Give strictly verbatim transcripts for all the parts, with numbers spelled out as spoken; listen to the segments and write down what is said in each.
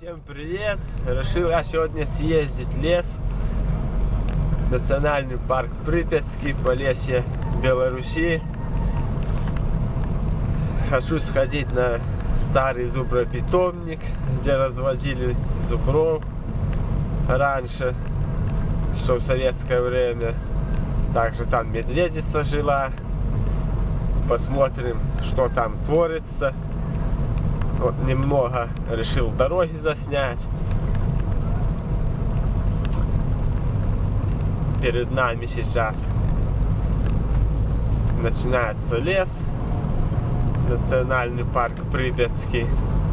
Всем привет! Решил я сегодня съездить в лес. Национальный парк Припятский, Полесье, Беларуси. Хочу сходить на старый зубропитомник, где разводили зубров раньше, что в советское время. Также там медведица жила. Посмотрим, что там творится. Вот немного решил дороги заснять. Перед нами сейчас начинается лес. Национальный парк Припятский.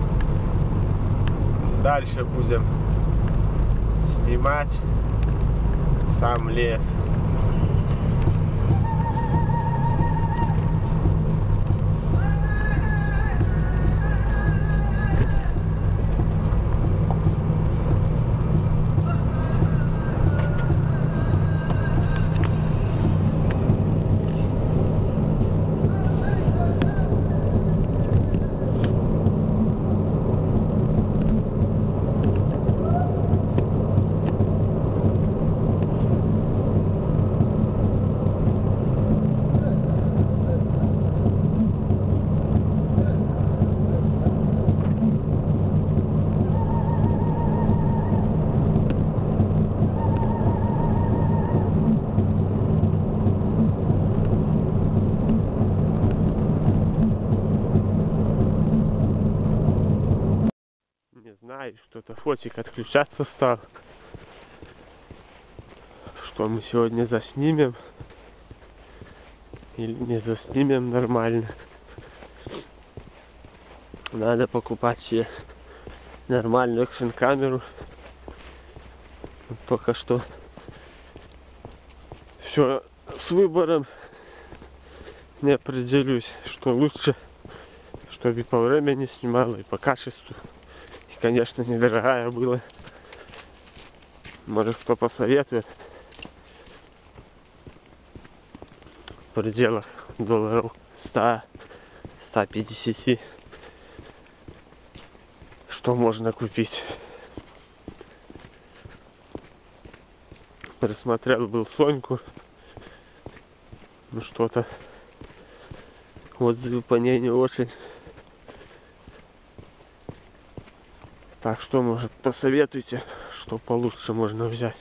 Дальше будем снимать сам лес. Не знаю, что-то фотик отключаться стал. Что мы сегодня заснимем или не заснимем нормально. Надо покупать себе нормальную экшн камеру. Пока что все с выбором не определюсь, что лучше, чтобы и по времени снимала, и по качеству. Конечно, недорогая была. Может, кто посоветует. В пределах долларов ста — ста пятидесяти. Что можно купить? Присмотрел был Соньку. Ну что-то отзывы по ней не очень. Так что, может, посоветуйте, что получше можно взять.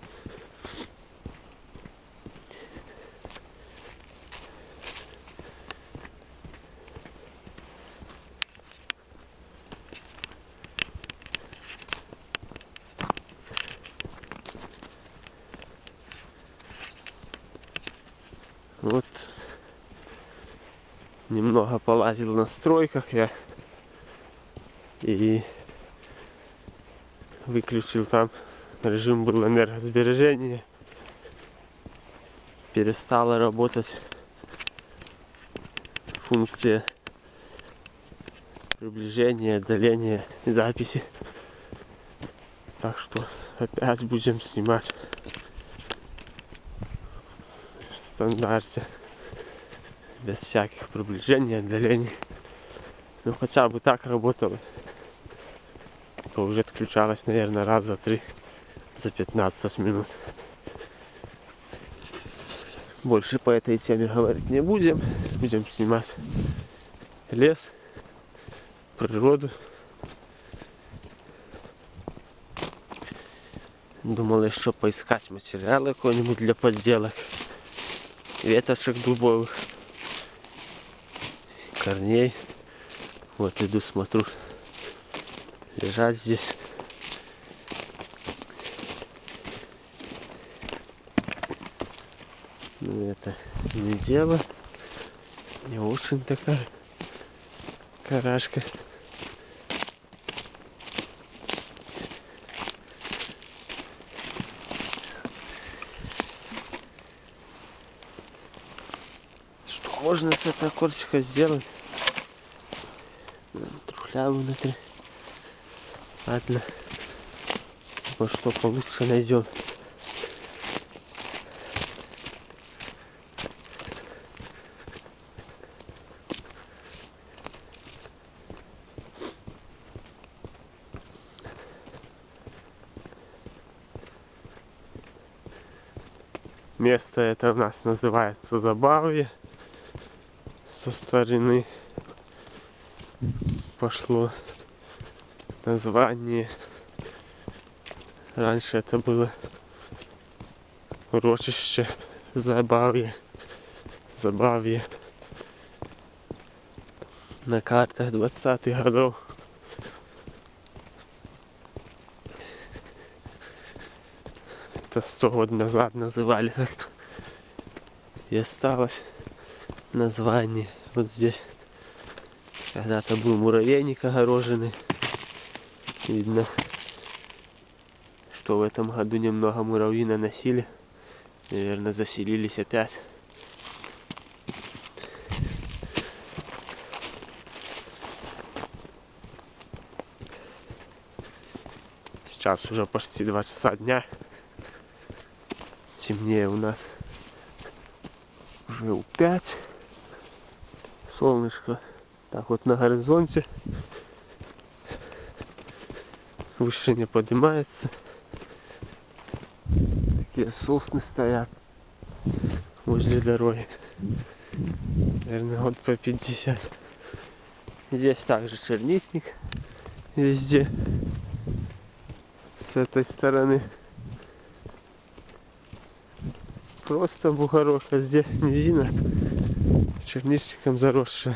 Вот. Немного полазил на стройках я. И выключил там, режим был энергосбережения, перестала работать функция приближения, отдаления записи. Так что опять будем снимать в стандарте, без всяких приближений, отдалений. Ну хотя бы так работало. То уже отключалась, наверное, раз за три, за пятнадцать минут. Больше по этой теме говорить не будем. Будем снимать лес, природу. Думал еще поискать материалы какой-нибудь для подделок. Веточек дубовых, корней. Вот иду, смотрю. Лежать здесь. Ну это не дело. Не очень такая карашка. Что можно с этого корчика сделать? Трухлявый внутри. Ладно, вот что получше найдем. Место это у нас называется Забавье. Со старины пошло название. Раньше это было урочище Забавье. Забавье. На картах двадцатых годов. Это сто лет назад называли. И осталось название. Вот здесь когда-то был муравейник огороженный. Видно, что в этом году немного муравьи наносили. Наверное, заселились опять. Сейчас уже почти два часа дня. Темнее у нас уже у пять. Солнышко так вот на горизонте. Выше не поднимается. Такие сосны стоят возле дороги. Наверное, вот по пятьдесят. Здесь также черничник везде. С этой стороны просто бугорок, а здесь низина черничником заросшая.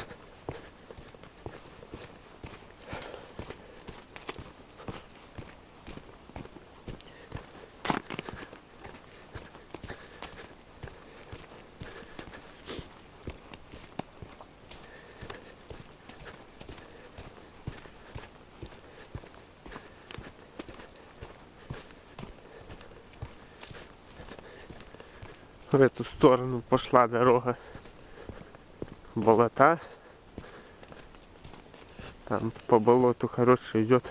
В эту сторону пошла дорога болота. Там по болоту, короче, идет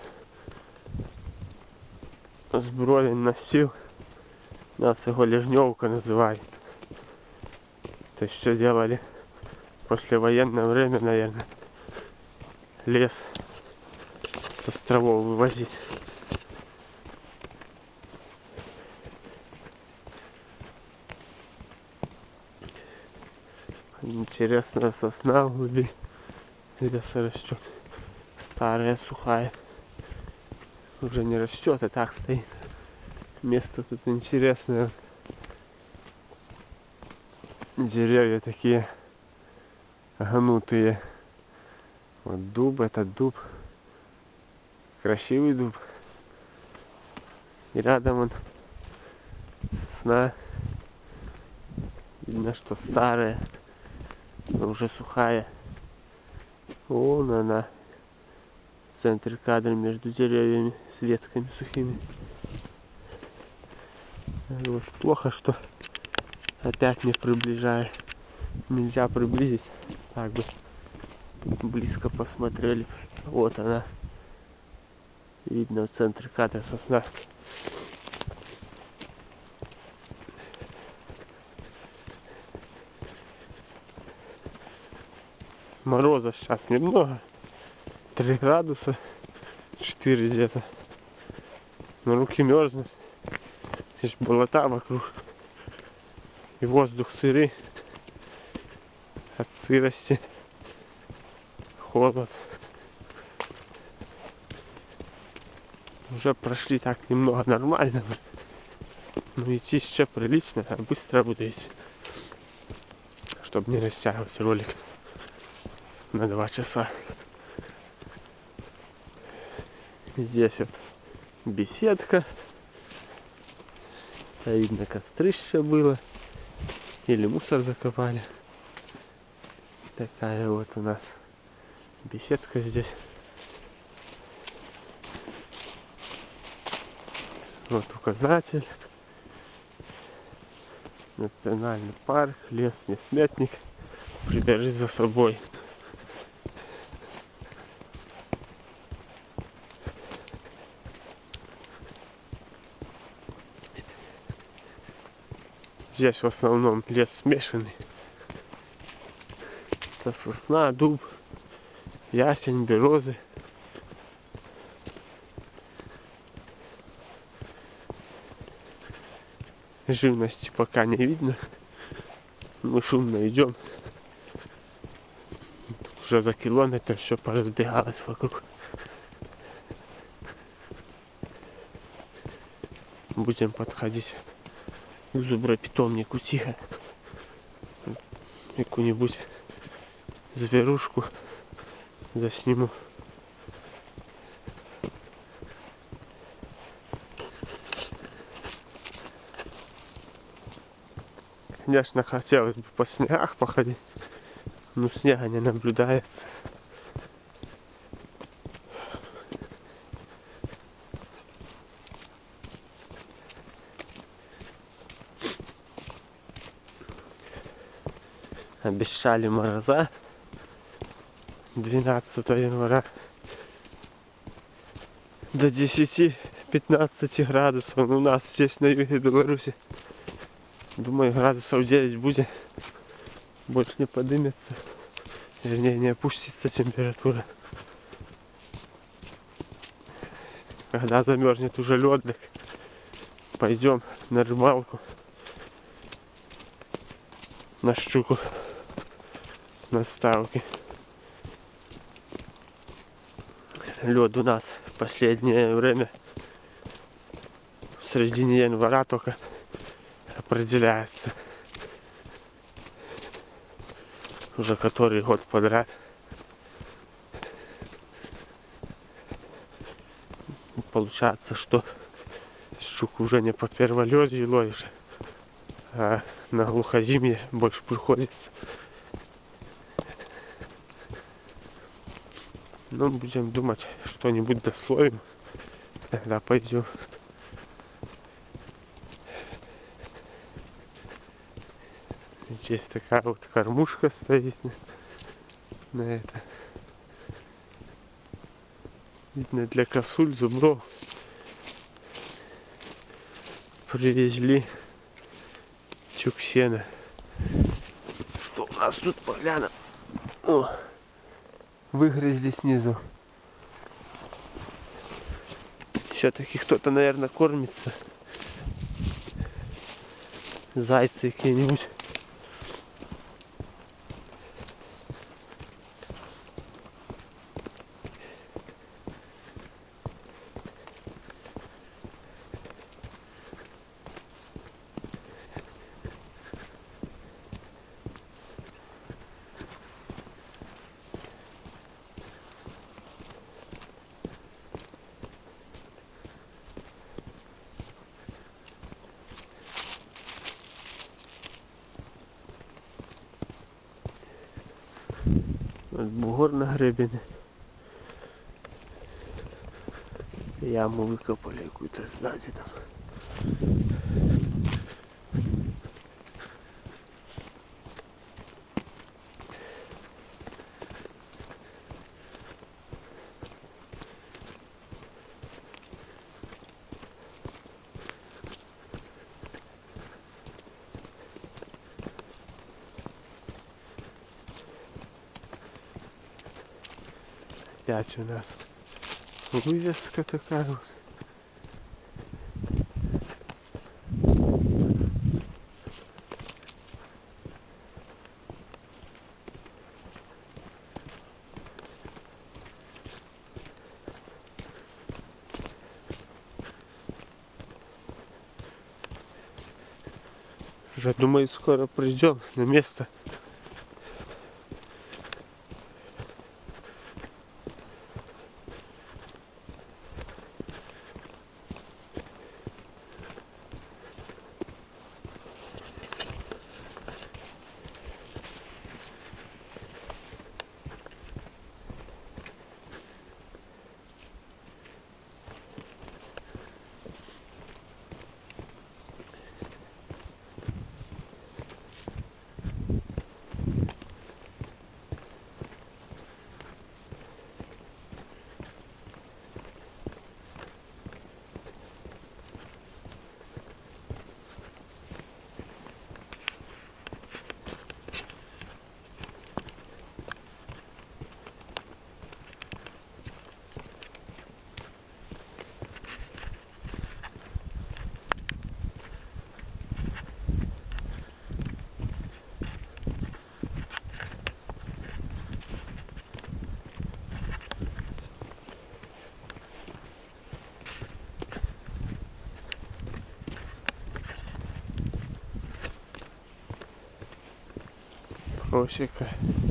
сброень настил. Нас его Лежневка называют. То есть все делали послевоенное время, наверное. Лес с островов вывозить. Интересная сосна в глуби леса растет. Старая, сухая. Уже не растет, а так стоит. Место тут интересное. Деревья такие гнутые. Вот дуб, этот дуб. Красивый дуб. И рядом он сосна. Видно, что старая. Но уже сухая. Вон она. В центре кадра между деревьями с ветками сухими. Вот плохо, что опять не приближаю. Нельзя приблизить. Так бы близко посмотрели. Вот она. Видно в центре кадра сосна. Мороза сейчас немного. три градуса. четыре где-то. Но руки мерзнут. Здесь болота вокруг. И воздух сырый. От сырости. Холод. Уже прошли так немного нормально. Но идти еще прилично. А быстро буду идти. Чтобы не растягивать ролик на два часа. Здесь вот беседка. Видно, кострище было. Или мусор закопали. Такая вот у нас беседка здесь. Вот указатель. Национальный парк, лес, не сметник. Придержи за собой. Здесь в основном лес смешанный. Это сосна, дуб, ясень, березы. живности пока не видно. Мы шумно идем. Уже за километр все поразбегалось вокруг. Будем подходить к зубропитомнику тихо. Какую-нибудь зверушку засниму. Конечно, хотелось бы по снегах походить, но снега не наблюдается. Обещали мороза двенадцатого января до десяти-пятнадцати градусов. У нас здесь на юге Беларуси, думаю, градусов девять будет. Больше не подымется, вернее не опустится температура. Когда замерзнет уже лед, пойдем на рыбалку, на щуку, на ставки. Лед у нас в последнее время в середине января только определяется. Уже который год подряд. Получается, что щуку уже не по перволёдью ловишь, а на глухозимье больше приходится. Ну, будем думать, что-нибудь дословим, тогда пойдем. Здесь такая вот кормушка стоит на это. Видно, для косуль, зубров привезли тюк сена. Что у нас тут, погляну? О, выгрызли снизу. Все-таки кто-то, наверное, кормится. Зайцы какие-нибудь. Бугор на гребень. Яму выкопали какую-то сзади там. Опять у нас вывеска такая вот. Уже думаю, скоро придем на место. Вообще как.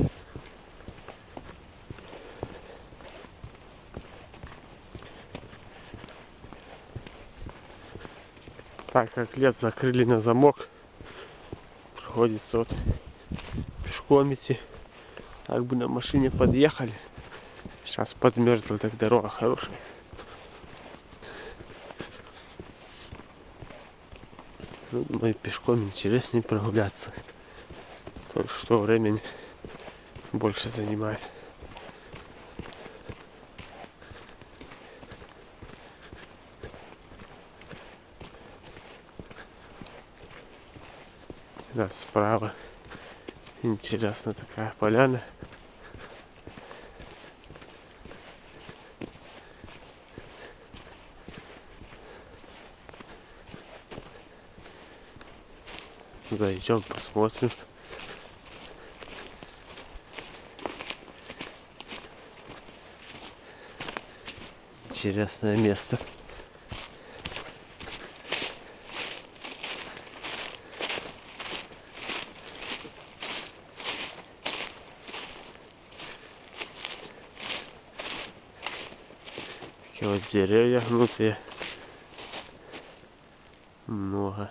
Так как лес закрыли на замок, приходится вот пешком идти. Так бы на машине подъехали. Сейчас подмерзла, так дорога хорошая. Ну, думаю, пешком интереснее прогуляться. Только что времени больше занимает. Да, справа интересная такая поляна. Зайдем, посмотрим. Интересное место. Такие вот деревья гнутые. Много.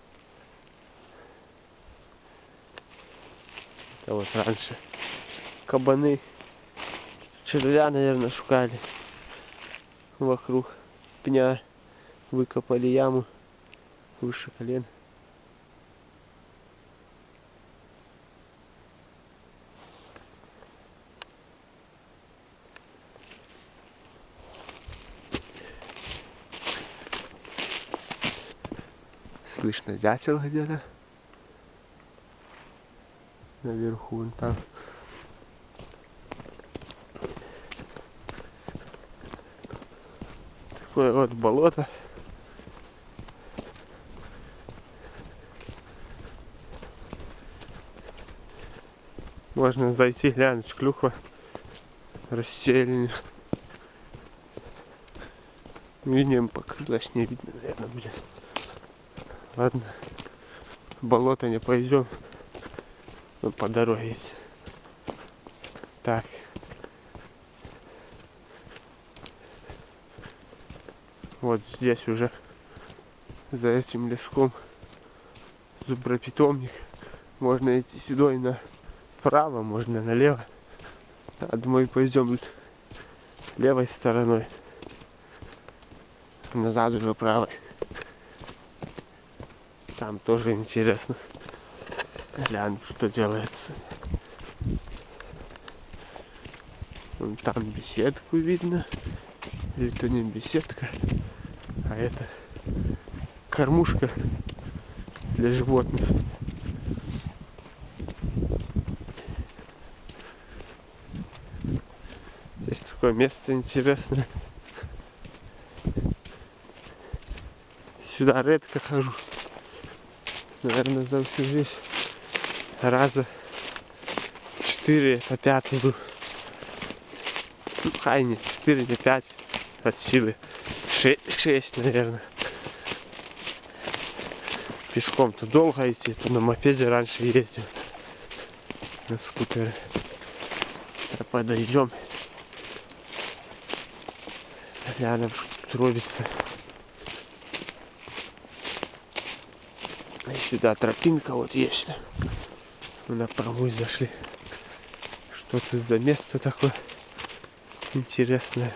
Это вот раньше кабаны, червя, наверное, шукали. Вокруг пня выкопали яму выше колен. Слышно дятел где-то наверху, вон там. Такое вот болото. Можно зайти, глянуть, клюква расселена. Видим, покрылась, не видно, наверное, будет. Ладно, в болото не пойдем, но по дороге есть. Так. Вот здесь уже за этим леском зубропитомник. Можно идти сюда и направо, можно налево. А думаю, пойдем левой стороной. Назад уже правой. Там тоже интересно. Глянь, что делается. Вон там беседку видно. Или то не беседка, а это кормушка для животных. Здесь такое место интересное. Сюда редко хожу. Наверное, за всю жизнь раза четыре, это пятый был. Ну, хай не четыре, не пять от силы. шесть, наверное. Пешком-то долго идти, то на мопеде раньше ездил. На скутере. А подойдем. Глянем, что тут робится. И сюда тропинка вот есть. Мы напрямую зашли. Что это за место такое интересное.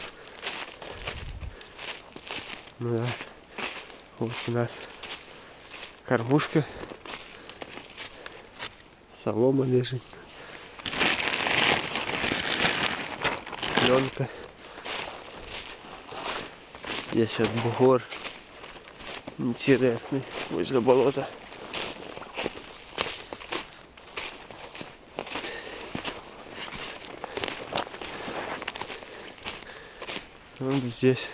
Ну да. Вот у нас кормушка. Солома лежит. Пленка. Здесь вот бугор интересный возле болота. Вот здесь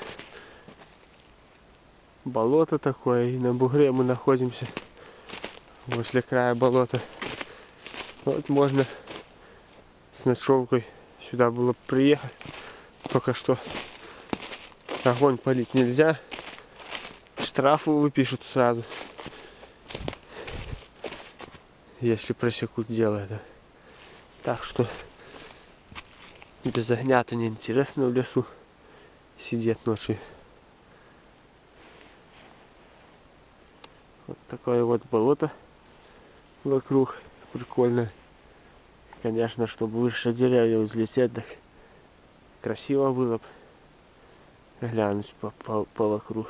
болото такое, и на бугре мы находимся возле края болота. Вот можно с ночевкой сюда было приехать. Только что огонь палить нельзя. Штрафы выпишут сразу. если просекут дело это. Так что без огня-то неинтересно в лесу сидеть ночью. Вот такое вот болото вокруг. Прикольно. Конечно, чтобы выше деревья взлететь, так красиво было бы глянуть по, по, по вокруг.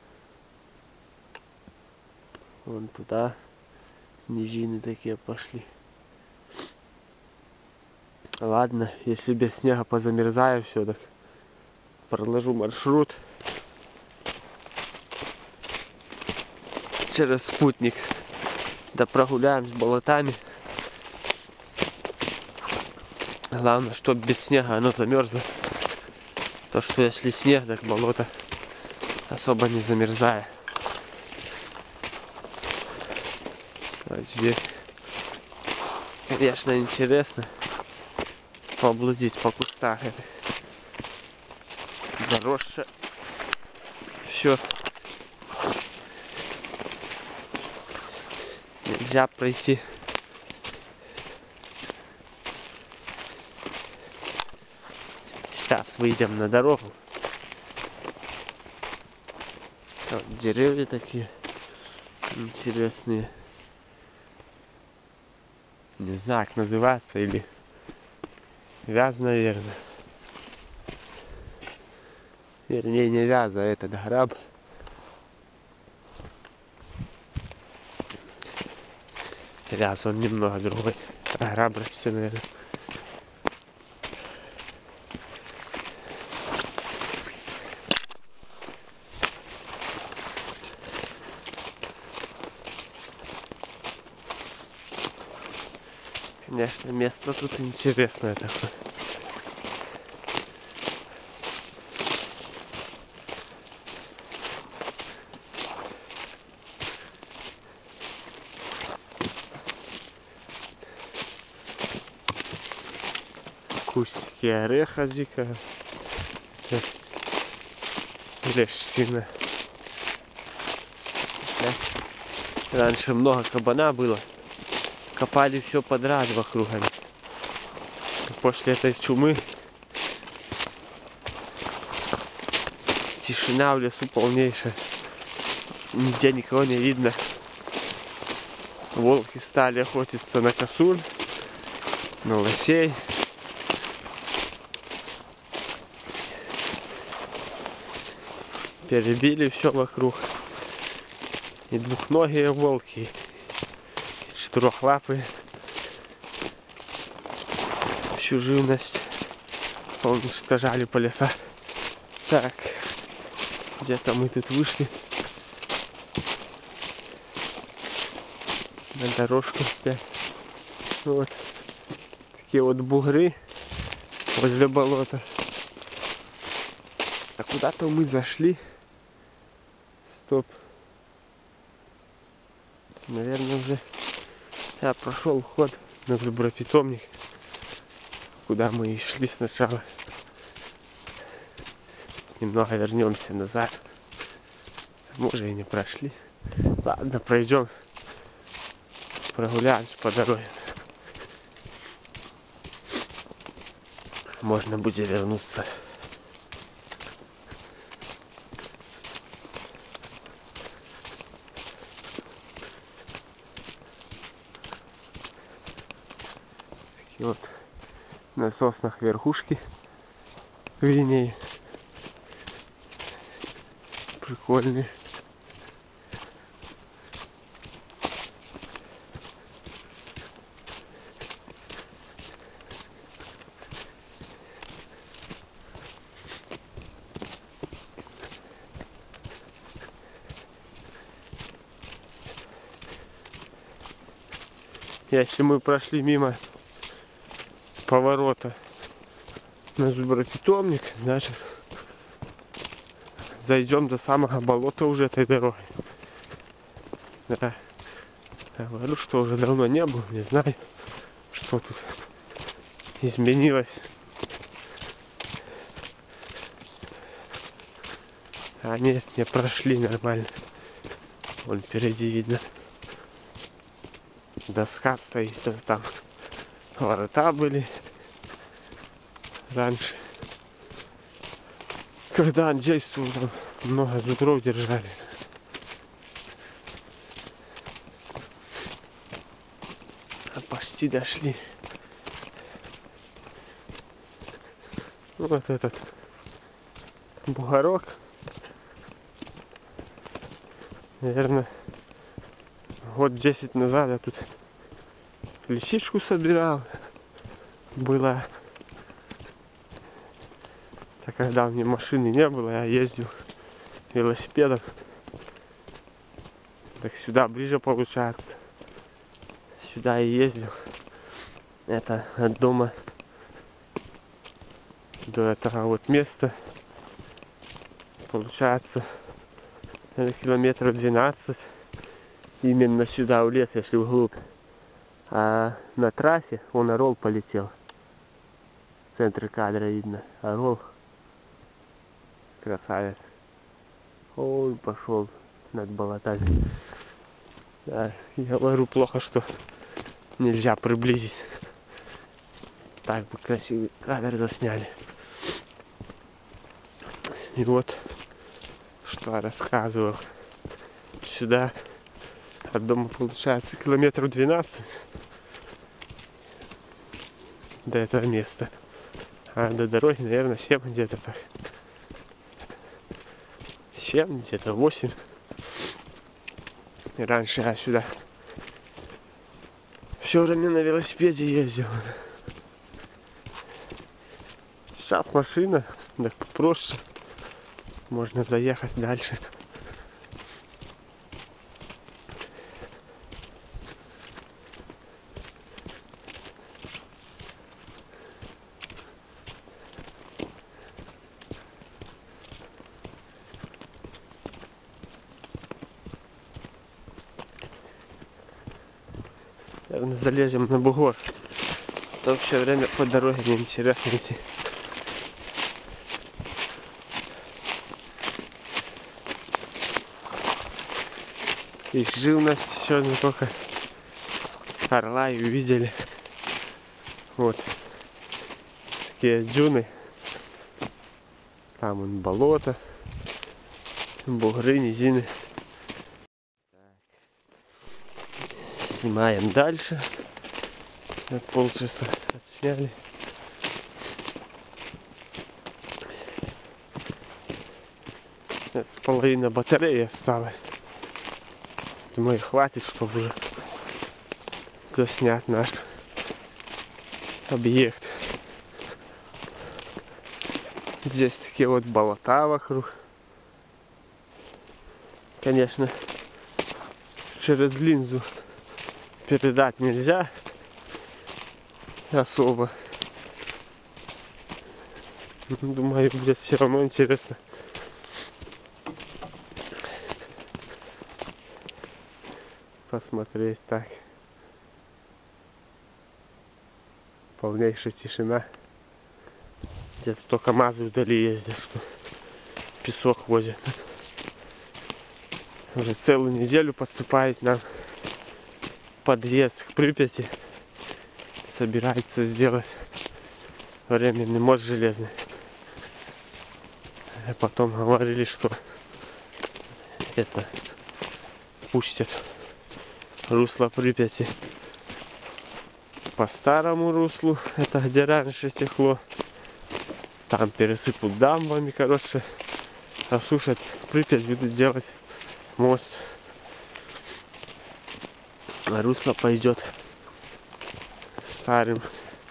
Вон туда низины такие пошли. Ладно, если без снега позамерзаю все, так проложу маршрут через спутник. Да прогуляем с болотами. Главное, чтобы без снега оно замерзло. То, что если снег, так болото особо не замерзает. Вот здесь, конечно, интересно поблудить по кустах. Это заросшее все. Нельзя пройти. Сейчас выйдем на дорогу. Вот деревья такие интересные. Не знаю, как называться, или вяз, наверное. Вернее, не вяз, а этот граб. Вяз, он немного другой. А граб растет, наверное. Конечно, место тут интересное такое. Кустики ореха дикого. Лещина. Раньше много кабана было. Копали все подряд вокруг. После этой чумы тишина в лесу полнейшая. Нигде никого не видно. Волки стали охотиться на косуль, на лосей. Перебили все вокруг. И двухногие волки, и четырехлапые. Всю живность уничтожали по лесам. Так, где-то мы тут вышли на дорожку опять. Вот такие вот бугры возле болота. А куда-то мы зашли. Стоп. Наверное, уже я прошел вход на зубропитомник, куда мы и шли сначала. Немного вернемся назад. Может, и не прошли. Ладно, пройдем. Прогуляемся по дороге. Можно будет вернуться. Такие вот на соснах верхушки линии. Прикольные. Если мы прошли мимо поворота на зубропитомник, значит зайдем до самого болота уже этой дорогой. Да. Я говорю, что уже давно не был, не знаю, что тут изменилось. А нет, не прошли нормально. Вон впереди видно. доска стоит, там ворота были раньше. Когда он действовал, там много ветров держали. А почти дошли. Вот этот бугорок. Наверное, год десять назад я тут лисичку собирал. Была. Так когда у меня машины не было, я ездил велосипедом. Так сюда ближе получается. Сюда и ездил. Это от дома до этого вот места. Получается это километров двенадцать. Именно сюда в лес, если вглубь. А на трассе он орол полетел. В центре кадра видно. Орол. Красавец. Он пошел над болотами. Да, я говорю, плохо, что нельзя приблизить. Так бы красивый кадр засняли. И вот, что я рассказывал. Сюда от дома получается километров двенадцать до этого места. А до дороги, наверное, семь где-то так. семь, где-то восемь. И раньше я сюда все время на велосипеде ездил. Сейчас машина, так проще. Можно заехать дальше. Наверное, залезем на бугор. То все время по дороге неинтересно идти. И жил у нас сегодня только орла и увидели. Вот. Такие дюны. Там вон болото. Бугры, низины. Снимаем дальше. На полчаса отсняли. Половина батареи осталась. Думаю, хватит, чтобы уже заснять наш объект. Здесь такие вот болота вокруг. Конечно, через линзу передать нельзя особо. Думаю, будет все равно интересно. Посмотреть так. Полнейшая тишина. Где-то только МАЗы вдали ездят, что песок возят. Уже целую неделю подсыпает нам подъезд к Припяти. Собирается сделать временный мост железный. А потом говорили, что это пустят русло Припяти по старому руслу, это где раньше текло. Там пересыпут дамбами, короче, осушат Припять, будут делать мост. А русло пойдет старым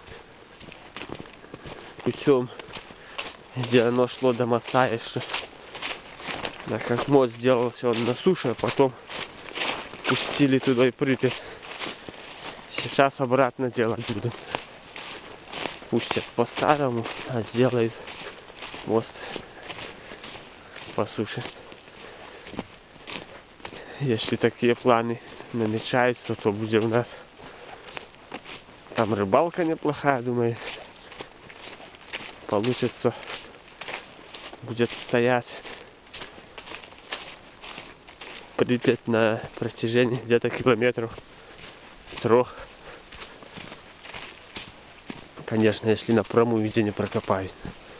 путем, где оно шло до моста еще. Да, как мост сделался он на суше, а потом пустили туда и Припять. Сейчас обратно делать будут. Пустят по старому, а сделают мост по суше. Если такие планы намечаются, то будет у нас там рыбалка неплохая, думаю. Получится, будет стоять Припять на протяжении где-то километров трех. Конечно, если напрямую где не прокопают.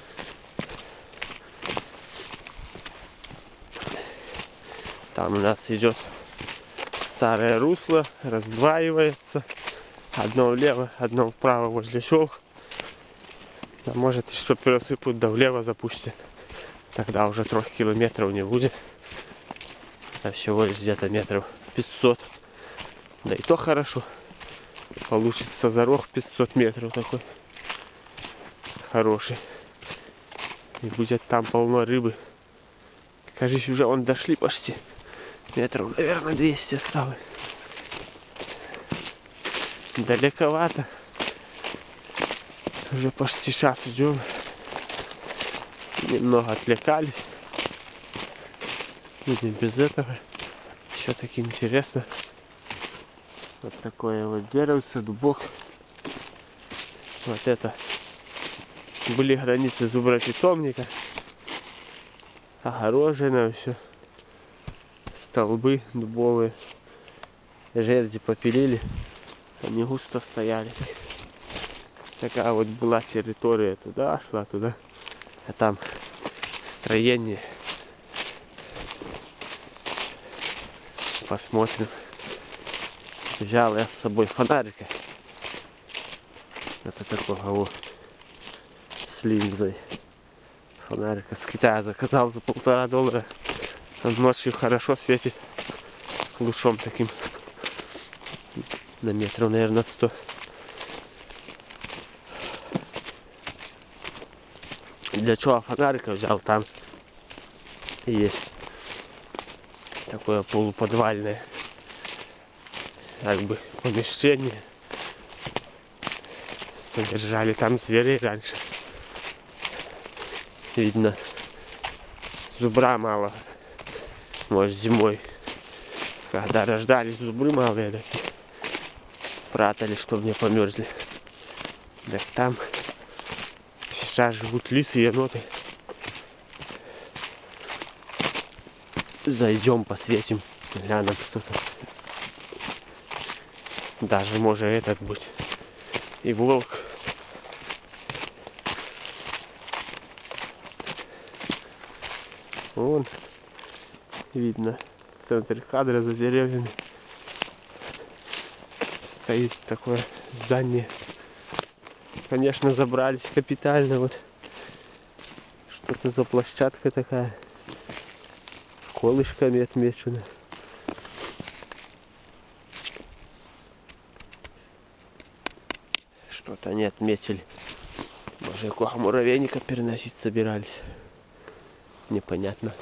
Там у нас идет старое русло, раздваивается. Одно влево, одно вправо возле сел. А может еще пересыпут, да влево запустят. Тогда уже трех километров не будет. А всего лишь где-то метров пятьсот. Да и то хорошо. Получится зарог пятьсот метров такой. Хороший. И будет там полно рыбы. Кажется, уже вон дошли почти. Метров, наверное, двести осталось. Далековато. Уже почти час идем. Немного отвлекались. И не без этого. Еще таки интересно. Вот такое вот деревце, дубок. Вот это были границы зубропитомника. Огорожено все. Столбы дубовые. Жерди попилили. Они густо стояли. Такая вот была территория. Туда шла, туда. А там строение. Посмотрим. Взял я с собой фонарика. Это такого вот с линзой. Фонарика с Китая заказал за полтора доллара. Он ночью хорошо светит лучом таким. На метров, наверное, сто. Для чего фонарика взял? Там есть такое полуподвальное как бы помещение. Содержали там зверей раньше. Видно, зубра мало. Может, зимой, когда рождались, зубры малые такие. Прятали, чтобы не померзли. Так там сейчас живут лисы и еноты. Зайдем, посветим, глянем что-то. Даже может этот быть. И волк. Вон видно центр кадра за деревьями. Стоит такое здание. Конечно, забрались капитально. Вот что-то за площадка такая. Колышками отмечено. Что-то они отметили. Может, какого муравейника переносить собирались. Непонятно.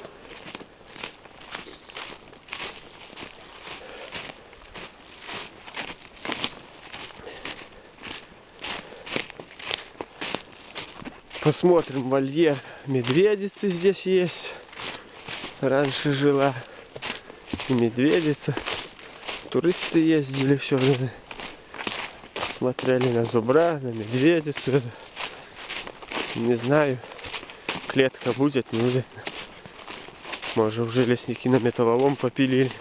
Посмотрим вольер. Медведицы здесь есть. Раньше жила и медведица. Туристы ездили все время. Смотрели на зубра, на медведицу. Не знаю, клетка будет, не будет. Может, уже лесники на металлолом попилили.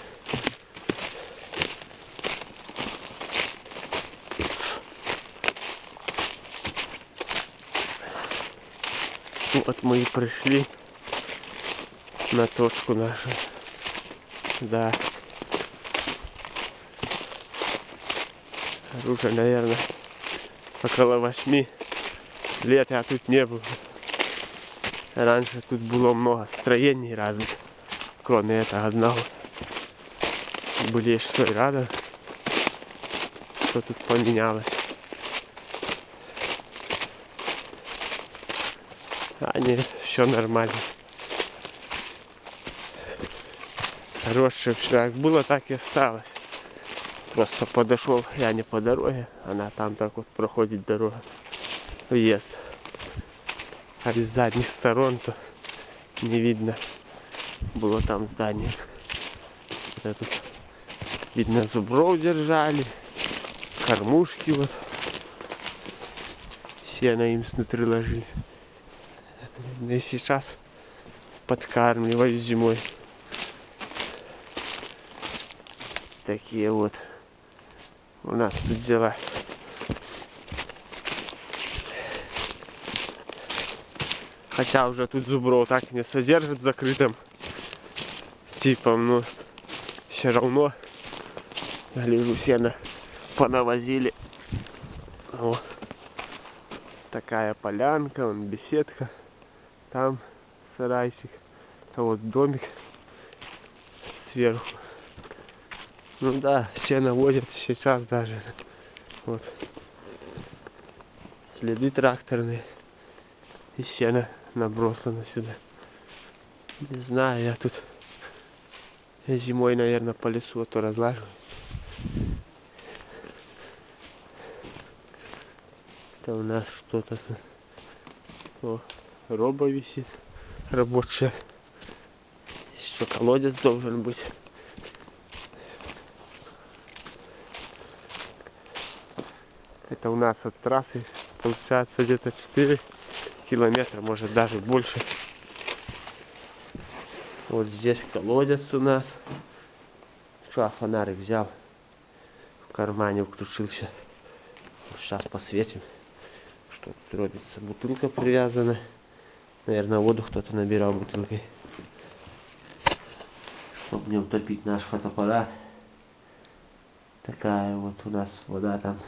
Вот мы и пришли на точку нашу. Да. Уже, наверное, около восьми лет я тут не был. Раньше тут было много строений разных, кроме этого одного. Были что и рада, что тут поменялось. А нет, все нормально. Хорошее все как было, так и осталось. Просто подошел, я не по дороге, она там так вот проходит дорога, въезд. А из задних сторон то не видно, было там здание. Это тут видно, зубров держали, кормушки вот, сено им снутри ложили. И сейчас подкармливают зимой. . Такие вот У нас тут дела. Хотя уже тут зубров так не содержит закрытым типом, но все равно, гляжу, сено понавозили. О, такая полянка, вон беседка, там сарайчик, а вот домик сверху. Ну да, сено возят сейчас даже. Вот следы тракторные и сено набросано сюда. Не знаю, я тут зимой, наверное, по лесу то разлажу. Это у нас что-то, о, роба висит рабочая. Еще колодец должен быть. Это у нас от трассы получается где-то четыре километра, может даже больше. Вот здесь колодец у нас. Что, фонарик взял, в кармане включился. Сейчас посветим, что тут робится. Бутылка привязана. Наверное, воду кто-то набирал бутылкой, чтобы не утопить наш фотоаппарат. Такая вот у нас вода там.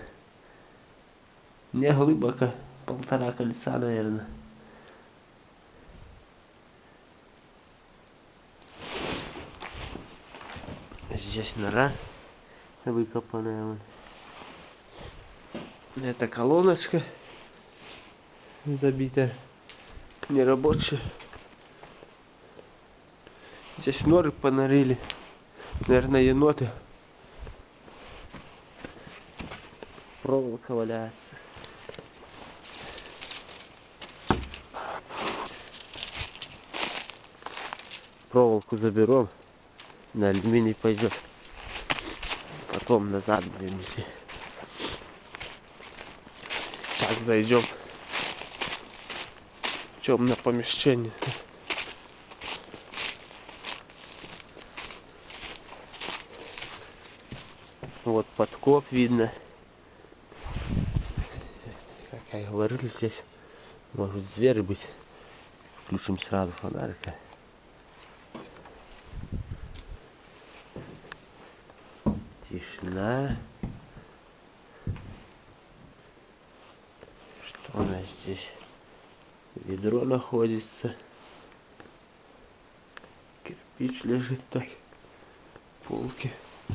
Не глубоко, полтора колеса, наверное. Здесь нора выкопанная. Это колоночка забитая, нерабочая. Здесь норы понарили, наверное, еноты. Проволока валяется. Проволоку заберем, на алюминий пойдет. Потом назад будем идти. Сейчас зайдем в темное помещение. Вот подкоп видно. Как я и говорил, здесь может зверь быть. Включим сразу фонарика. Тишина. Что у нас здесь? Ведро находится. Кирпич лежит так. Полки.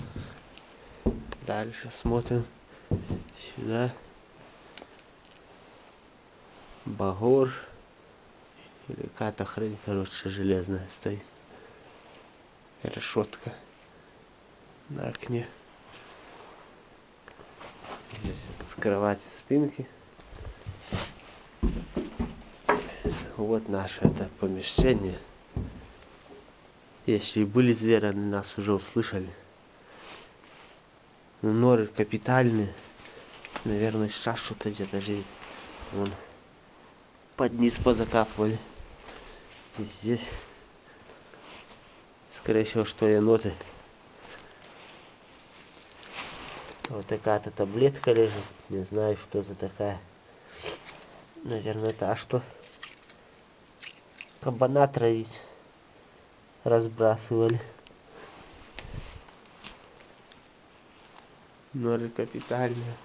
Дальше смотрим. Сюда. Багор. Или какая-то хрень, короче, железная стоит. Решетка на окне. Здесь с кровати спинки. Вот наше это помещение. Если и были звери, они нас уже услышали. Но норы капитальные. Наверное, сейчас что-то где-то живет. Вон. Под низ позакапывали. И здесь. Скорее всего, что еноты. Вот такая-то таблетка лежит. Не знаю, что за такая. Наверное, это а что? Кабана травить. Разбрасывали. Норы капитальные.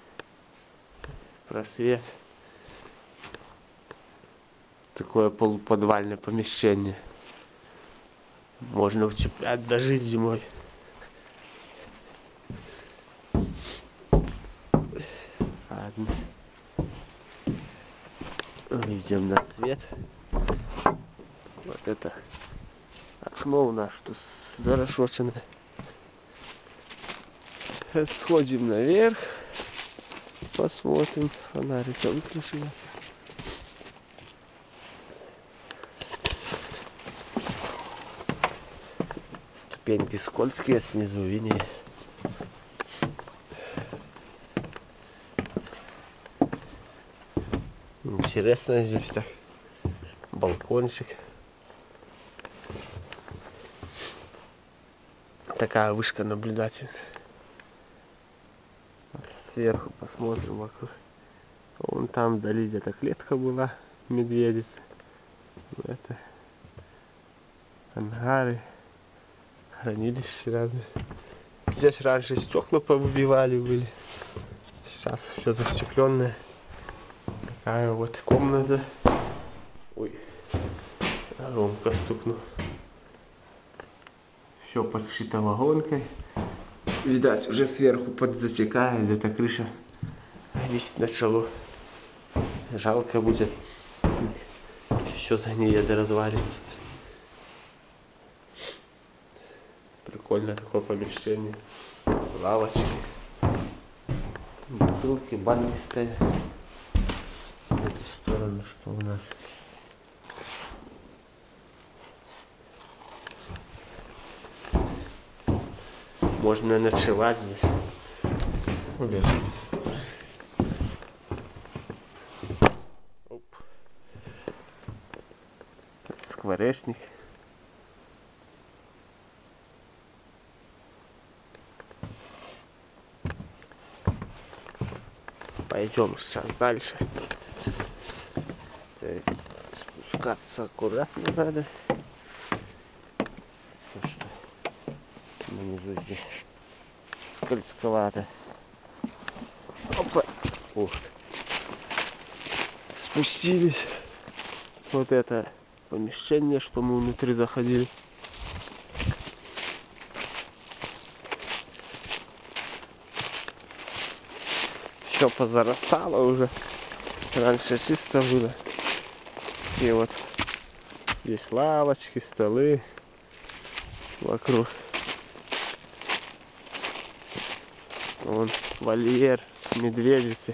Просвет. Такое полуподвальное помещение. Можно вцеплять, дожить зимой. Ладно. Идем на свет. Вот это окно у нас тут зарешоченное. Сходим наверх. Посмотрим. Фонарика выключила. Ступеньки скользкие, снизу виднее. Интересно здесь так. Балкончик. Такая вышка наблюдательная. сверху посмотрим вокруг. Вон там вдали где-то клетка была, медведица. Это ангары, хранилище разные. Здесь раньше стекла повыбивали были. Сейчас все застекленное. Такая вот комната. Ой, громко стукнул. Все подшито вагонкой. Видать, уже сверху подзатекает, где-то крыша висит начало. Жалко будет. Все загниет да развалится. Прикольное такое помещение. Лавочки. Бутылки, банки стоят. В эту сторону что у нас? Можно ночевать здесь. Убежать. Оп. Скворечник. Пойдем сейчас дальше. Так, спускаться аккуратно надо. Потому что внизу здесь скользковато. Опа! Ух. Спустились. Вот это помещение, что мы внутри заходили. Все позарастало уже. Раньше чисто было. И вот здесь лавочки, столы вокруг. Вон вольер, медведицы.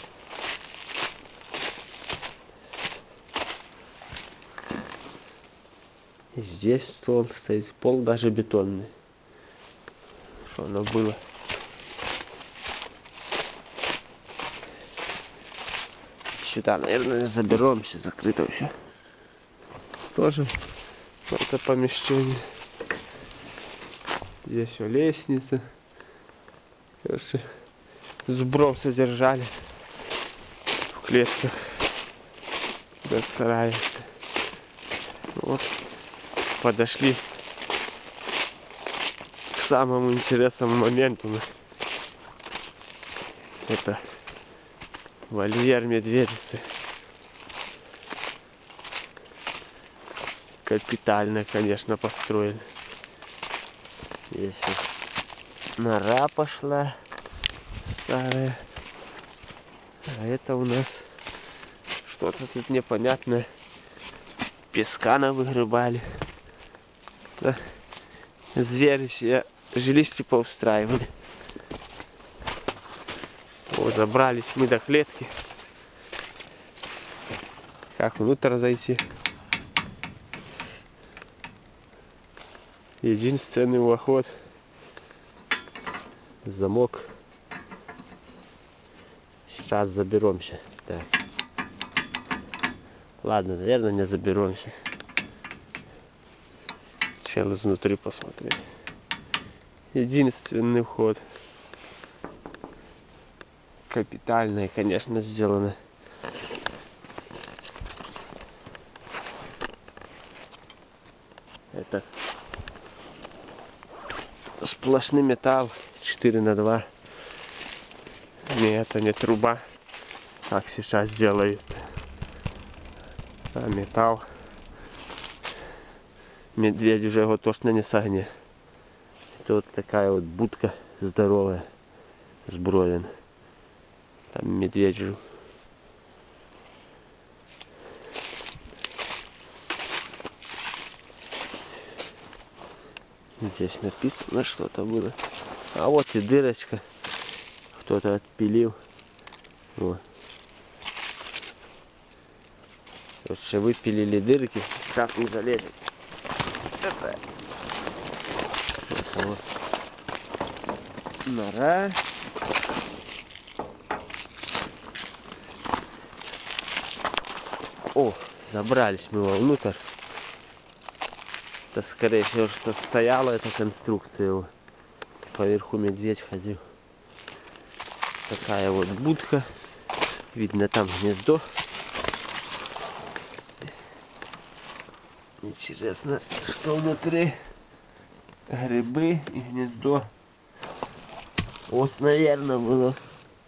И здесь стол стоит, пол даже бетонный. Что оно было? Сюда, наверное, заберемся, закрыто все. Тоже это помещение. Здесь все лестница. Короче, зубров содержали в клетках до сарая. Вот подошли к самому интересному моменту. Это вольер медведицы. Капитально, конечно, построен. Здесь вот нора пошла старая. А это у нас что-то тут непонятное. Песка навыгребали. Да. Звери все жилище поустраивали. Вот, забрались мы до клетки. Как внутрь зайти? Единственный вход. Замок. Сейчас заберемся. Так. Ладно, наверное, не заберемся. Сначала изнутри посмотреть. Единственный вход. Капитальное, конечно, сделано. Это сплошный металл четыре на два. Не, это не труба, как сейчас делают. А металл. Медведь уже его точно не согнет. Это вот такая вот будка здоровая, сброен. Там медведь жил. Здесь написано что-то было. А вот и дырочка. Кто-то отпилил. Вот. Короче, выпилили дырки. Так не залезет. Это. Вот. Нора. О, забрались мы вовнутрь. Это скорее всего, что стояла эта конструкция. Поверху медведь ходил. Такая вот будка. Видно, там гнездо. Интересно, что внутри. Грибы и гнездо. Ось, наверное, было.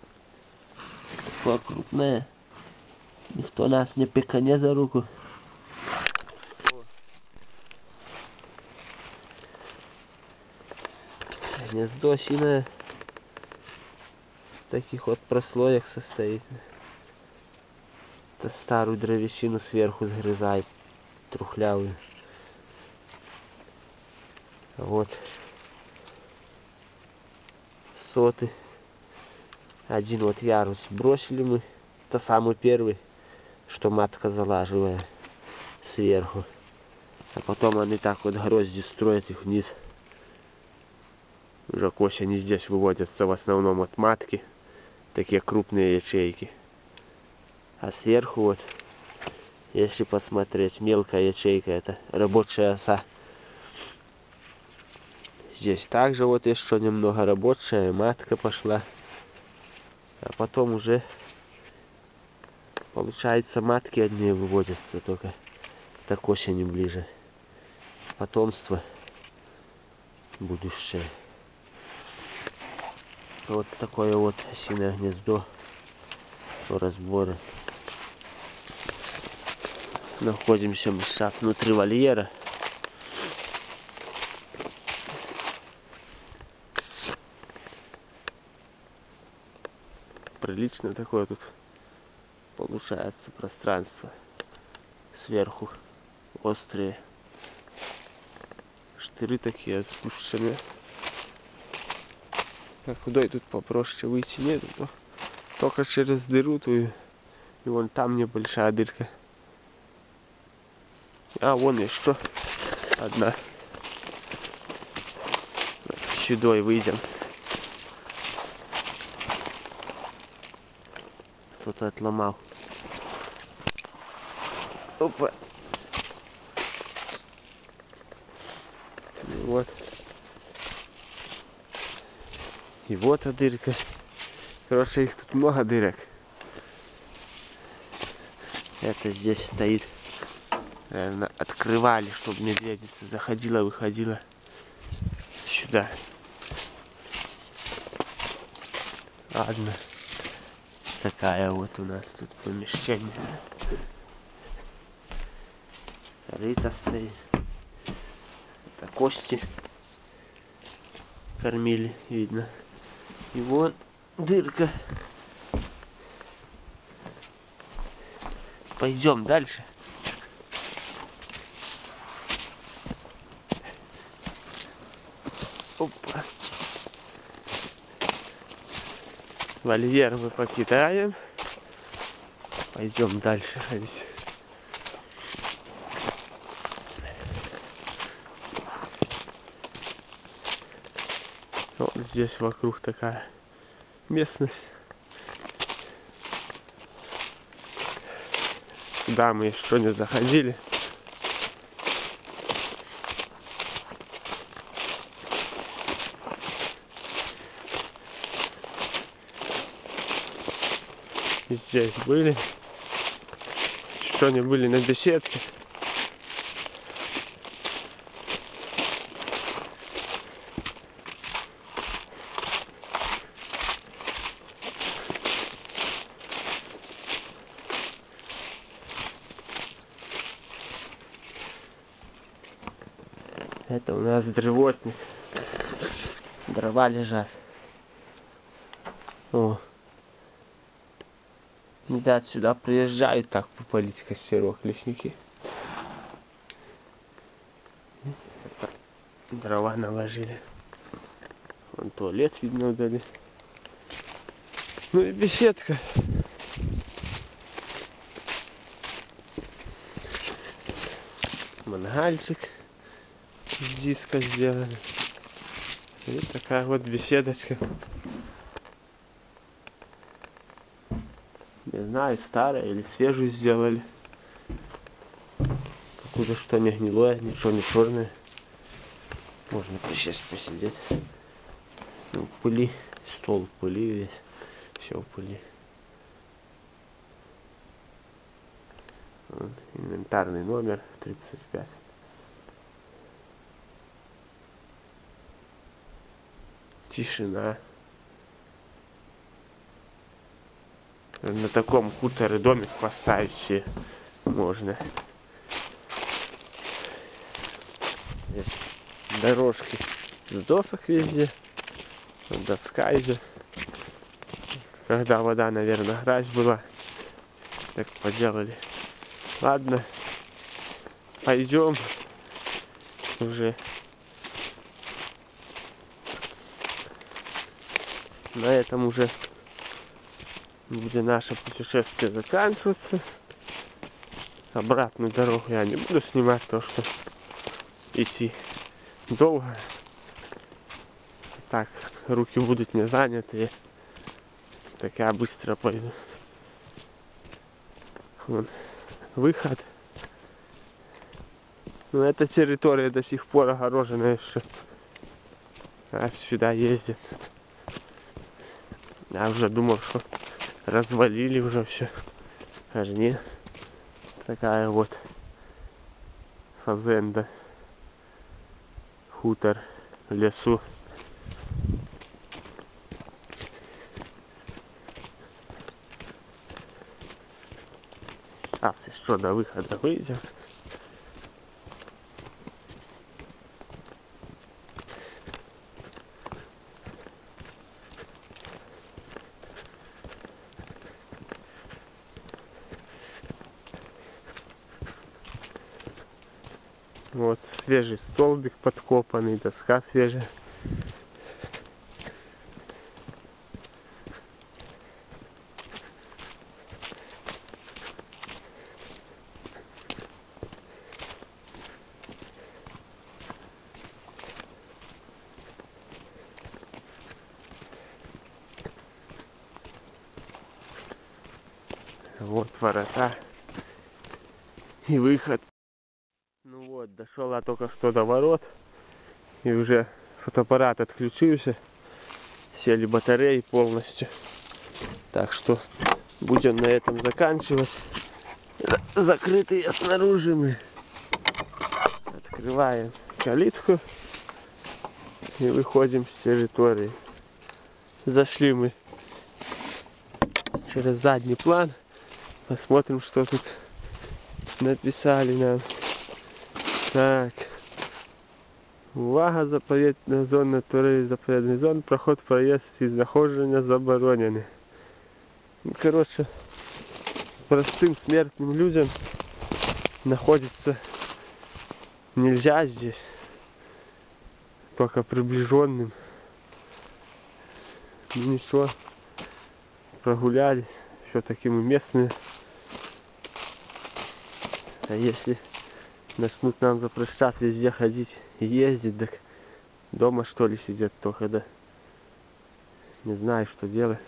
Такое крупное. Никто нас не пикане за руку. Гнездо осиное в таких вот прослоях состоит. Это старую древесину сверху сгрызает, трухлявую. Вот соты. Один вот ярус бросили мы. Это самый первый, что матка залаживая сверху. А потом они так вот грозди строят их вниз. Уже к осени здесь выводятся в основном от матки. Такие крупные ячейки. А сверху вот, если посмотреть, мелкая ячейка, это рабочая оса. Здесь также вот еще немного рабочая, матка пошла. А потом уже, получается, матки одни выводятся только так к осени ближе. Потомство будущее. Вот такое вот осиное гнездо по разбору. Находимся мы сейчас внутри вольера. Прилично такое тут получается пространство. Сверху острые штыры такие спущенные. Как куда тут попроще выйти нет, но только через дыру ту, и вон там небольшая дырка. А вон еще одна. Сюда выйдем. Кто-то отломал. Опа. И вот. И вот а дырка. Короче, их тут много дырок. Это здесь стоит. Наверное, открывали, чтобы медведица заходила, выходила сюда. Ладно. Такая вот у нас тут помещение. Корыто стоит. Это кости кормили, видно. И вон дырка. Пойдем дальше. Опа. Вольер мы покидаем. Пойдем дальше ходить. Вот здесь вокруг такая местность. Сюда мы еще не заходили. Здесь были. Еще не были на беседке. Это у нас древотник. Дрова лежат. О. Да, сюда приезжают так попалить костерок лесники. Дрова наложили. Вон туалет видно удали. Ну и беседка. Мангальчик из диска сделан. И такая вот беседочка. Не знаю, старая или свежую сделали. Покуда что не гнилое, ничего не черное. Можно сейчас посидеть. Ну, пыли, стол пыли весь. Все в пыли. Вот, инвентарный номер тридцать пять. Тишина. На таком хуторе домик поставить себе можно. Здесь дорожки с досок везде. Доска идет. Когда вода, наверное, грязь была, так поделали. Ладно, пойдем уже. На этом уже будет наше путешествие заканчиваться. Обратную дорогу я не буду снимать, потому что идти долго. Так, руки будут не заняты. Так я быстро пойду. Вон, выход. Но эта территория до сих пор огорожена еще. А сюда ездит. Я уже думал, что развалили уже все. А же нет. Такая вот фазенда. Хутор в лесу. Сейчас еще до выхода выйдем. Вот свежий столбик подкопанный, доска свежая. Вот ворота и выход. Ну вот, дошел я только что до ворот. И уже фотоаппарат отключился. Сели батареи полностью. Так что будем на этом заканчивать. Закрытые снаружи мы. Открываем калитку. И выходим с территории. Зашли мы через задний план. Посмотрим, что тут написали нам. Так. Увага, заповедна зона, турист, заповедний зон, проход, проезд і знаходження заборонены. Ну, короче, простым смертным людям находиться нельзя здесь. Только приближенным. Ну ничего, прогулялись. Все-таки мы местные. А если начнут нам запрещать везде ходить и ездить, так дома что ли сидят только, да? Не знаю, что делать.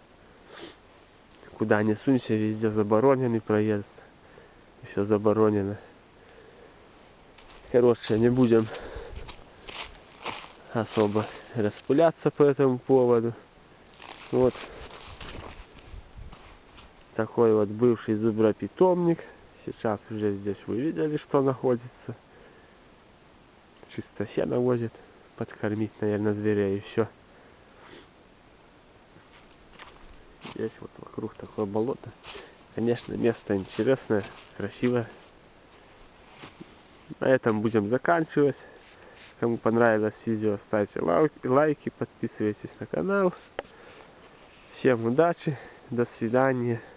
Куда не сунься, везде забороненный проезд. Все заборонено. Короче, не будем особо распыляться по этому поводу. Вот такой вот бывший зубропитомник. Сейчас уже здесь вы видели, что находится. Чисто сено возит. Подкормить, наверное, зверя и все. Здесь вот вокруг такое болото. Конечно, место интересное, красивое. На этом будем заканчивать. Кому понравилось видео, ставьте лайки, подписывайтесь на канал. Всем удачи, до свидания.